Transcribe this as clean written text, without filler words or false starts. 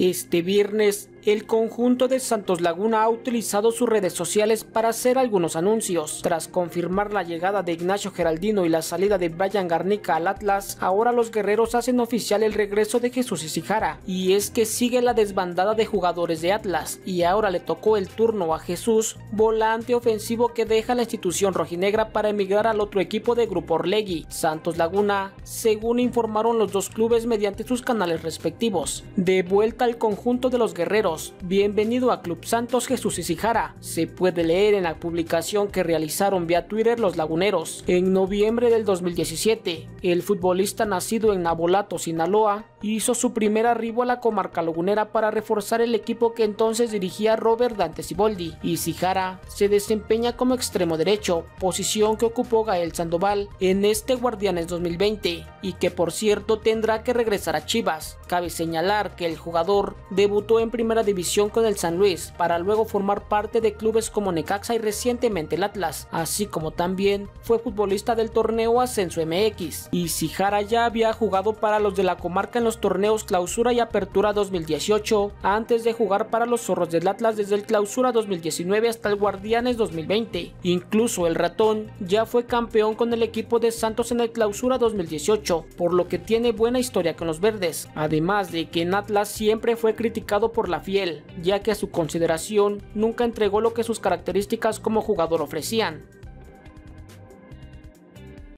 Este viernes, el conjunto de Santos Laguna ha utilizado sus redes sociales para hacer algunos anuncios. Tras confirmar la llegada de Ignacio Geraldino y la salida de Brian Garnica al Atlas, ahora los guerreros hacen oficial el regreso de Jesús Isijara. Y es que sigue la desbandada de jugadores de Atlas, y ahora le tocó el turno a Jesús, volante ofensivo que deja la institución rojinegra para emigrar al otro equipo de Grupo Orlegui, Santos Laguna, según informaron los dos clubes mediante sus canales respectivos. De vuelta al conjunto de los guerreros, bienvenido a Club Santos Jesús Isijara, se puede leer en la publicación que realizaron vía Twitter los laguneros. En noviembre del 2017, el futbolista nacido en Navolato, Sinaloa, hizo su primer arribo a la comarca lagunera para reforzar el equipo que entonces dirigía Robert Dante Siboldi. Isijara se desempeña como extremo derecho, posición que ocupó Gael Sandoval en este Guardianes 2020, y que por cierto tendrá que regresar a Chivas. Cabe señalar que el jugador debutó en primera división con el San Luis, para luego formar parte de clubes como Necaxa y recientemente el Atlas, así como también fue futbolista del torneo Ascenso MX. Isijara ya había jugado para los de la comarca en los torneos Clausura y Apertura 2018, antes de jugar para los Zorros del Atlas desde el Clausura 2019 hasta el Guardianes 2020. Incluso el ratón ya fue campeón con el equipo de Santos en el Clausura 2018, por lo que tiene buena historia con los verdes, además de que en Atlas siempre fue criticado por la Fiel, ya que a su consideración nunca entregó lo que sus características como jugador ofrecían.